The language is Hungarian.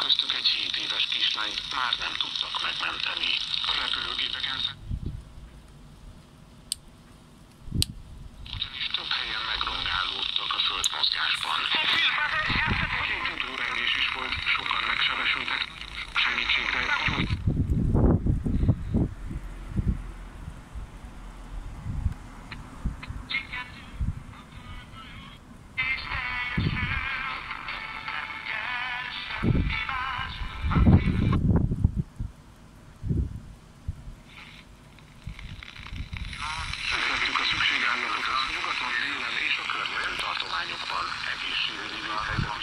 köztük egy 7 éves kislányt már nem tudtak megmenteni. A repülőgépeken ugyanis több helyen megrongálódtak a földmozgásban. Két utódrengés is volt, sokan megsebesültek, segítségre Megtettük a szükségállapotot nyugaton, délen és a környező tartományokban. Egészségügyi védhelyzet